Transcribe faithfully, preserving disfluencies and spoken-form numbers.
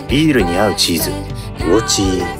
ビールに合うチーズ、ウオチー。